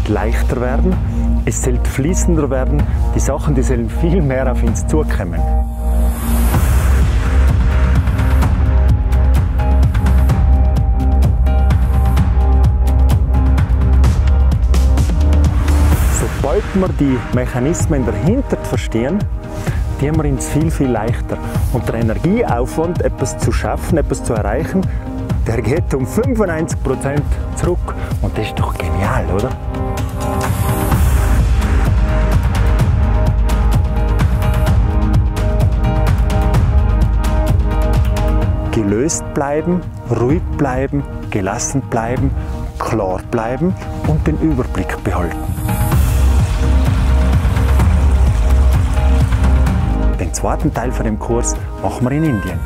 sollte leichter werden, es sollte fließender werden, die Sachen, die sollen viel mehr auf uns zukommen. Sobald wir die Mechanismen dahinter verstehen, die haben wir uns viel, viel leichter. Und der Energieaufwand, etwas zu schaffen, etwas zu erreichen, der geht um 95% zurück. Und das ist doch genial, oder? Gelöst bleiben, ruhig bleiben, gelassen bleiben, klar bleiben und den Überblick behalten. Den zweiten Teil von dem Kurs machen wir in Indien.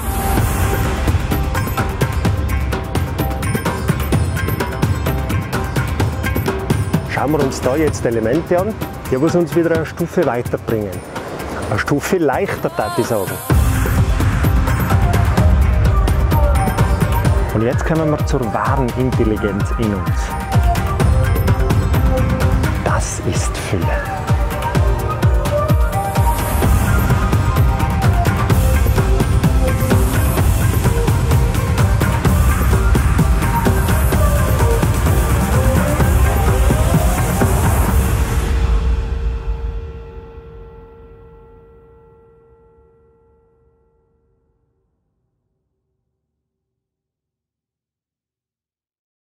Schauen wir uns da jetzt Elemente an, die uns wieder eine Stufe weiterbringen. Eine Stufe leichter, würde ich sagen. Und jetzt kommen wir zur wahren Intelligenz in uns. Das ist Fülle.